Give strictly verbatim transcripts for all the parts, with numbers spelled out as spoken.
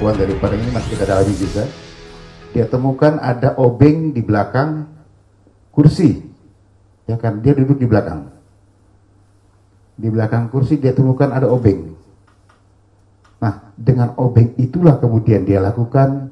kejauhan daripada ini masih kita dalami juga. Dia temukan ada obeng di belakang kursi, ya kan? Dia duduk di belakang. Di belakang kursi dia temukan ada obeng. Nah, dengan obeng itulah kemudian dia lakukan,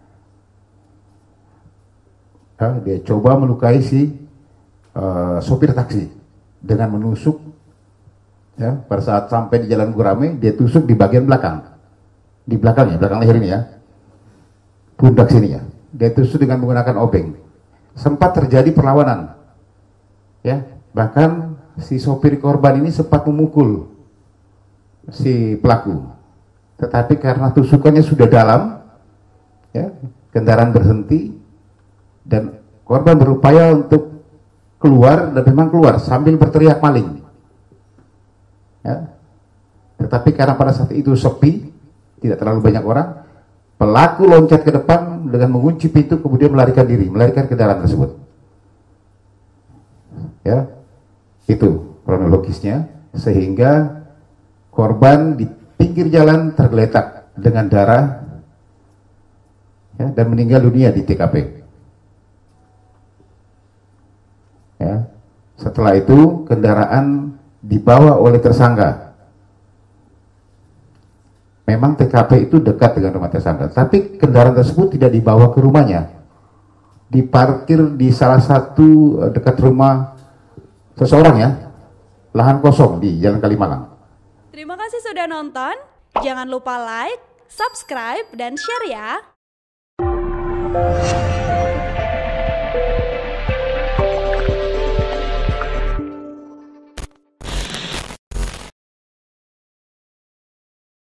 ya, dia coba melukai si uh, sopir taksi dengan menusuk. Ya, pada saat sampai di Jalan Gurame, dia tusuk di bagian belakang, di belakangnya, belakang leher ini ya, pundak sini ya. Dia tusuk dengan menggunakan obeng. Sempat terjadi perlawanan, ya. Bahkan si sopir korban ini sempat memukul si pelaku, tetapi karena tusukannya sudah dalam, ya, kendaraan berhenti dan korban berupaya untuk keluar dan memang keluar sambil berteriak maling. Ya. Tetapi karena pada saat itu sepi, tidak terlalu banyak orang, pelaku loncat ke depan dengan mengunci pintu, kemudian melarikan diri, melarikan kendaraan tersebut. Ya, itu kronologisnya, sehingga korban di pinggir jalan tergeletak dengan darah, ya, dan meninggal dunia di T K P. Ya. Setelah itu kendaraan dibawa oleh tersangka. Memang T K P itu dekat dengan rumah tersangka, tapi kendaraan tersebut tidak dibawa ke rumahnya, diparkir di salah satu dekat rumah seseorang, ya, lahan kosong di Jalan Kalimalang. Terima kasih sudah nonton, jangan lupa like, subscribe, dan share ya.